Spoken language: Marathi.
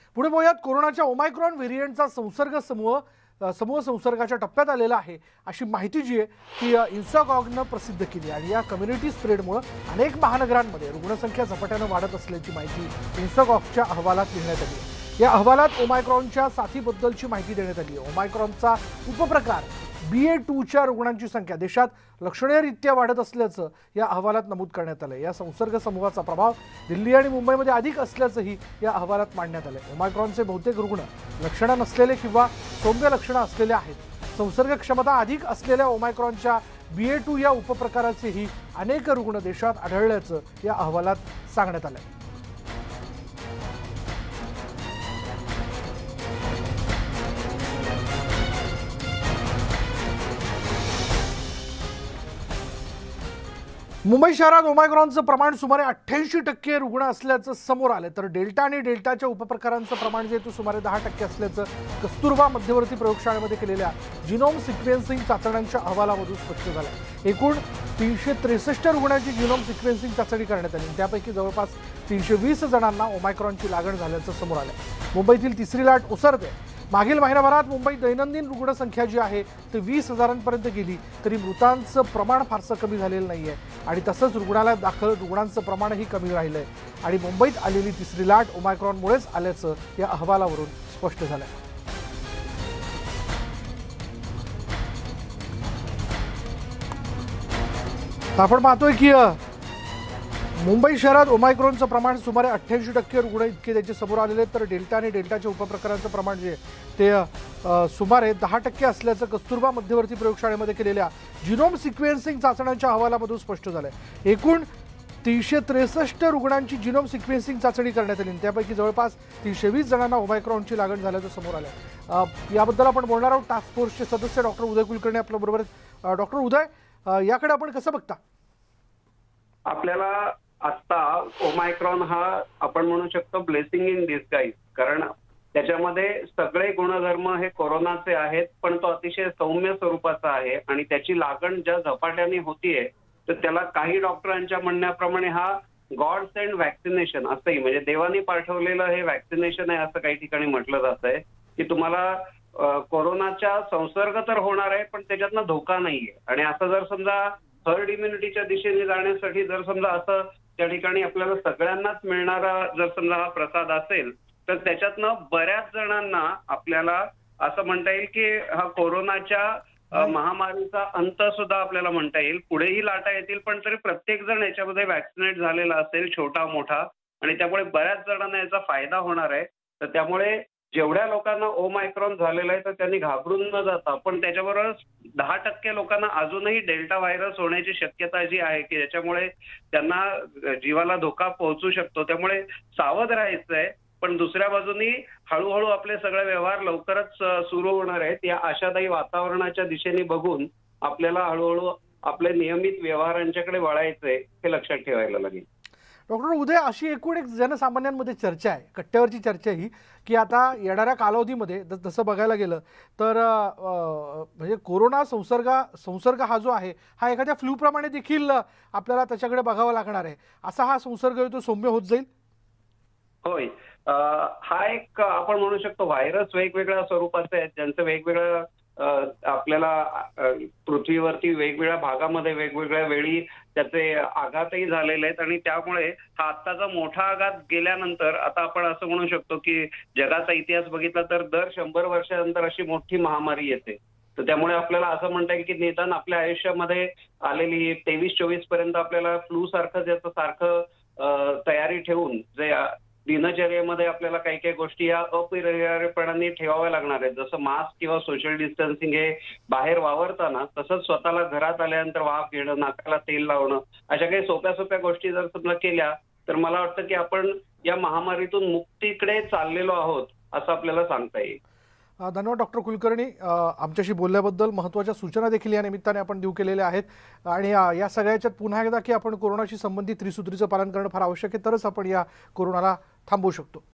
पुढे पाहूयात कोरोनाच्या ओमायक्रॉन व्हेरिएंटचा समूह संसर्गाच्या टप्प्यात आलेला आहे अशी माहिती जी आहे ती इन्स्टाकॉगनं प्रसिद्ध केली आणि या कम्युनिटी स्प्रेडमुळे अनेक महानगरांमध्ये रुग्णसंख्या झपाट्याने वाढत असल्याची माहिती इन्स्टाकॉगच्या अहवालात लिहिण्यात आली आहे। या अहवालात ओमायक्रॉनच्या साथीबद्दलची माहिती देण्यात आली आहे। ओमायक्रॉनचा उपप्रकार BA.2च्या रुग्णांची संख्या देशात लक्षणीयरित्या वाढत असल्याचं या अहवालात नमूद करण्यात आलं। या संसर्ग समूहाचा प्रभाव दिल्ली आणि मुंबईमध्ये अधिक असल्याचंही या अहवालात मांडण्यात आलं। ओमायक्रॉनचे बहुतेक रुग्ण लक्षणं नसलेले किंवा सौम्य लक्षणं असलेले आहेत। संसर्ग क्षमता अधिक असलेल्या ओमायक्रॉनच्या BA.2 या उपप्रकाराचेही अनेक रुग्ण देशात आढळल्याचं या अहवालात सांगण्यात आलं। मुंबई शहरात ओमायक्रॉनचं प्रमाण सुमारे 88% रुग्ण असल्याचं समोर आलं, तर डेल्टा आणि डेल्टाच्या उपप्रकारांचं प्रमाण जे तो सुमारे 10% असल्याचं कस्तुरबा मध्यवर्ती प्रयोगशाळेमध्ये केलेल्या जिनोम सिक्वेन्सिंग चाचण्यांच्या अहवालामधून स्पष्ट झालं। एकूण 363 रुग्णांची जिनोम सिक्वेन्सिंग चाचणी करण्यात आली, त्यापैकी जवळपास 320 जणांना ओमायक्रॉनची लागण झाल्याचं समोर आलं। मुंबईतील तिसरी लाट ओसरते। मागील महिनाभरात मुंबईत दैनंदिन रुग्णसंख्या जी आहे ती 20,000पर्यंत गेली, तरी मृतांचं प्रमाण फारसं कमी झालेलं नाहीये आणि तसंच रुग्णालयात दाखल रुग्णांचं प्रमाणही कमी राहिलंय आणि मुंबईत आलेली तिसरी लाट ओमायक्रॉनमुळेच आल्याचं या अहवालावरून स्पष्ट झालंय। आपण पाहतोय की मुंबई शहरात ओमायक्रॉनचं प्रमाण सुमारे 88% रुग्ण इतके त्याचे समोर आलेले, तर डेल्टा आणि डेल्टाच्या उपप्रकारांचं प्रमाण जे ते सुमारे 10% असल्याचं कस्तुरबा मध्यवर्ती प्रयोगशाळेमध्ये केलेल्या जिनोम सिक्वेन्सिंग चाचण्यांच्या अहवालामधून स्पष्ट झालंय। एकूण 363 रुग्णांची जिनोम सिक्वेन्सिंग चाचणी करण्यात आली, त्यापैकी जवळपास 320 जणांना ओमायक्रॉनची लागण झाल्याचं समोर आलंय। याबद्दल आपण बोलणार आहोत। टास्क फोर्सचे सदस्य डॉक्टर उदय कुलकर्णी आपल्या बरोबर आहेत। डॉक्टर उदय, याकडे आपण कसं बघता? आपल्याला आता ओमायक्रॉन हा आपण म्हणू शकतो ब्लेसिंग इन डिस्गाइज, कारण त्याच्यामध्ये सगळे गुणधर्म हे कोरोनाचे आहेत, पण तो अतिशय सौम्य स्वरूपाचा आहे आणि त्याची लागण ज्या झपाट्याने होतीये तर त्याला काही डॉक्टरांच्या म्हणण्याप्रमाणे हा गॉड सेंड व्हॅक्सिनेशन असंही, म्हणजे देवाने पाठवलेलं हे व्हॅक्सिनेशन आहे असं काही ठिकाणी म्हटलं जात आहे की तुम्हाला कोरोनाचा संसर्ग तर होणार आहे पण त्याच्यातनं धोका नाहीये। आणि असं जर समजा हर्ड इम्युनिटीच्या दिशेने जाण्यासाठी जर समजा असं त्या ठिकाणी आपल्याला सगळ्यांनाच मिळणारा जर समजा हा प्रसाद असेल तर त्याच्यातनं बऱ्याच जणांना आपल्याला असं म्हणता येईल की हा कोरोनाच्या महामारीचा अंत सुद्धा आपल्याला म्हणता येईल। पुढेही लाटा येतील पण तरी प्रत्येक जण याच्यामध्ये व्हॅक्सिनेट झालेला असेल, छोटा मोठा, आणि त्यामुळे बऱ्याच जणांना याचा फायदा होणार आहे। तर त्यामुळे जेवढ्या लोकांना ओमायक्रॉन झालेला आहे तर त्यांनी घाबरून न जाता, पण त्याच्याबरोबर 10% लोकांना अजूनही डेल्टा व्हायरस होण्याची शक्यता जी आहे की ज्याच्यामुळे त्यांना जीवाला धोका पोहोचू शकतो, त्यामुळे सावध राहायचंय। पण दुसऱ्या बाजूनी हळूहळू आपले सगळे व्यवहार लवकरच सुरू होणार आहेत। या आशादायी वातावरणाच्या दिशेने बघून आपल्याला हळूहळू आपले नियमित व्यवहारांच्याकडे वळायचंय हे लक्षात ठेवायला लागेल। डॉक्टर उदय, अशी एकूण एक जनसामान्यांमध्ये चर्चा आहे, कट्ट्यावरची चर्चा ही, की आता येणाऱ्या कालावधीमध्ये तसं बघायला गेलं तर म्हणजे कोरोना संसर्ग हा जो आहे हा एखाद्या फ्लूप्रमाणे देखील आपल्याला त्याच्याकडे बघावं लागणार आहे। असा हा संसर्ग तो सौम्य होत जाईल? होय, हा एक आपण म्हणू शकतो व्हायरस वेगवेगळ्या स्वरूपाचे आहेत, ज्यांचं वेगवेगळं आपल्याला पृथ्वीवरती वेगवेगळ्या भागामध्ये वेगवेगळ्या वेळी त्याचे आघातही झालेले आहेत आणि त्यामुळे हा आत्ताचा मोठा आघात गेल्यानंतर आता आपण असं म्हणू शकतो की जगाचा इतिहास बघितला तर दर 100 वर्षानंतर अशी मोठी महामारी येते। तर त्यामुळे आपल्याला असं म्हणता येईल की निदान आपल्या आयुष्यामध्ये आलेली 23-24 पर्यंत आपल्याला फ्लू सारखं याचं सारखं तयारी ठेवून जे दिनचर्येमध्ये आपल्याला काही काही गोष्टी या अपरिहार्यपणाने ठेवाव्या लागणार आहेत, जसं मास्क किंवा सोशल डिस्टन्सिंग हे बाहेर वावरताना, तसंच स्वतःला घरात आल्यानंतर वाफ घेणं, नाकाला तेल लावणं, अशा काही सोप्या सोप्या गोष्टी जर समजा केल्या तर मला वाटतं की आपण या महामारीतून मुक्तीकडे चाललेलो आहोत असं आपल्याला सांगता येईल। धन्यवाद डॉक्टर कुलकर्णी, आमच्याशी बोलल्याबद्दल। महत्त्वाच्या सूचना देखील या निमित्ताने आपण देऊ केलेल्या आहेत आणि या सगळ्याच्यात पुन्हा एकदा की आपण कोरोनाशी संबंधित त्रिसूत्रीचं पालन करणं फार आवश्यक आहे, तरच आपण या कोरोनाला थांबवू शकतो।